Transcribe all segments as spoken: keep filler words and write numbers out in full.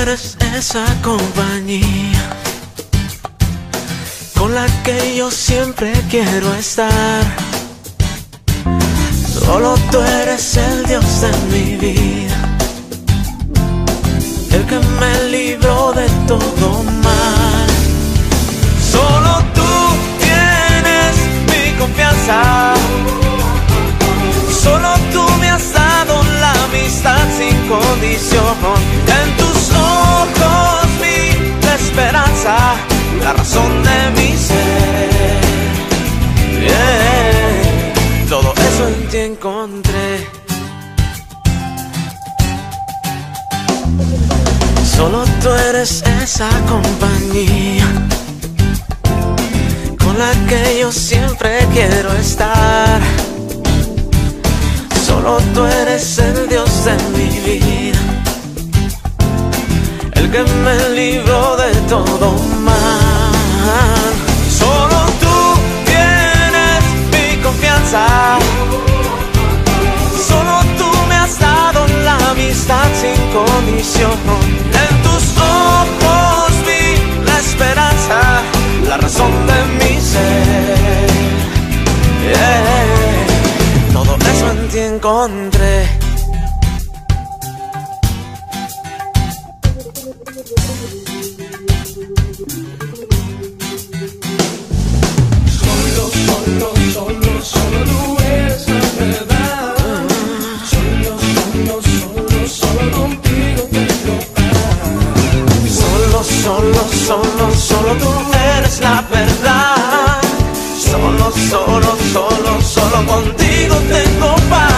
eres esa compañía con la que yo siempre quiero estar. Solo tú eres el Dios de mi vida, el que me libró de todo mal. Solo tú tienes mi confianza, solo tú me has dado la amistad sin condición. En tus ojos vi la esperanza, la razón de mi ser. Yeah. Todo eso en ti encontré. Solo tú eres esa compañía con la que yo siempre quiero estar. Solo tú eres el Dios de mi vida, el que me libró de todo mal. Solo tú tienes mi confianza, solo tú me has dado la amistad sin condición. En tus ojos vi la esperanza, la razón de mi ser. Yeah. Todo eso en ti encontré. Solo, solo, solo, solo tú eres la verdad. Solo, solo, solo, solo contigo tengo paz. Solo, solo, solo, solo tú eres la verdad. Solo, solo, solo, solo contigo tengo paz.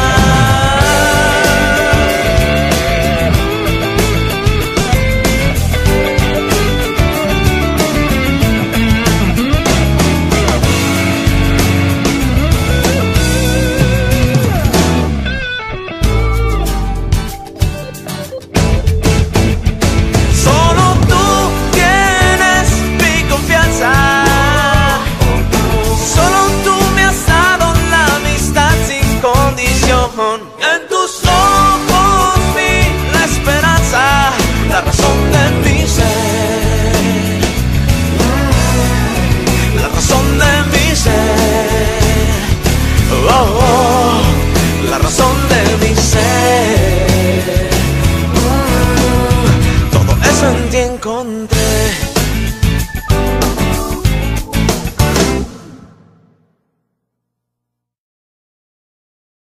Solo tú tienes mi confianza, solo tú me has dado la amistad sin condición. En tus ojos vi la esperanza, la razón de mi ser. La razón de mi ser. Oh, oh, la razón de mi ser. Mm, todo eso en ti encontré.